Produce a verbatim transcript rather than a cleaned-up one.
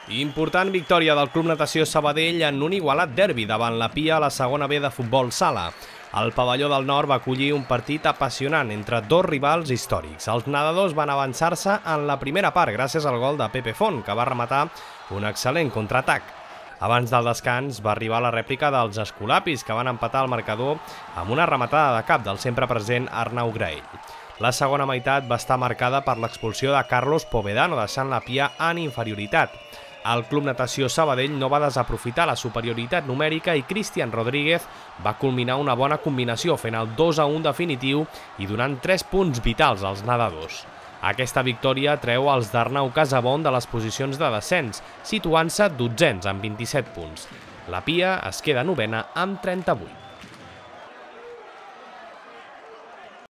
Important victòria del Club Natació Sabadell en un igualat derbi davant la Pia a la segona B de futbol sala. El pavelló del Nord va acollir un partit apassionant entre dos rivals històrics. Els nedadors van avançar-se en la primera part gràcies al gol de Pepe Font, que va rematar un excel·lent contraatac. Abans del descans va arribar la rèplica dels escolapis, que van empatar el marcador amb una rematada de cap del sempre present Arnau Graell. La segona meitat va estar marcada per l'expulsió de Carlos Povedano, deixant la Pia en inferioritat. El Club Natació Sabadell no va desaprofitar la superioritat numèrica i Cristian Rodríguez va culminar una bona combinació fent el dos a un definitiu i donant tres punts vitals als nedadors. Aquesta victòria treu els d'Arnau Casabon de les posicions de descens, situant-se dotzens amb vint-i-set punts. La Pia es queda novena amb trenta-vuit.